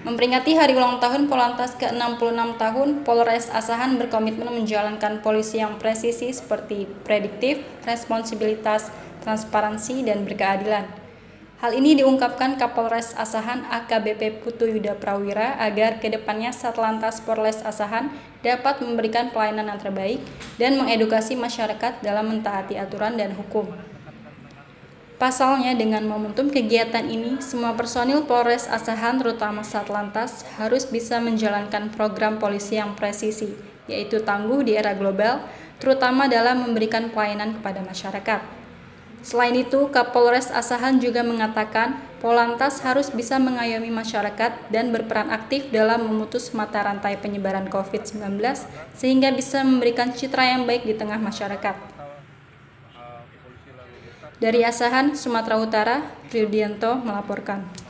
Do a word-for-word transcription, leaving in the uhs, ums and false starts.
Memperingati hari ulang tahun Polantas ke enam puluh enam tahun, Polres Asahan berkomitmen menjalankan polisi yang presisi seperti prediktif, responsibilitas, transparansi, dan berkeadilan. Hal ini diungkapkan Kapolres Asahan A K B P Putu Yuda Prawira agar kedepannya Satlantas Polres Asahan dapat memberikan pelayanan yang terbaik dan mengedukasi masyarakat dalam mentaati aturan dan hukum. Pasalnya, dengan momentum kegiatan ini, semua personil Polres Asahan terutama Satlantas harus bisa menjalankan program polisi yang presisi, yaitu tangguh di era global, terutama dalam memberikan pelayanan kepada masyarakat. Selain itu, Kapolres Asahan juga mengatakan Polantas harus bisa mengayomi masyarakat dan berperan aktif dalam memutus mata rantai penyebaran covid sembilan belas sehingga bisa memberikan citra yang baik di tengah masyarakat. Dari Asahan, Sumatera Utara, Triudianto melaporkan.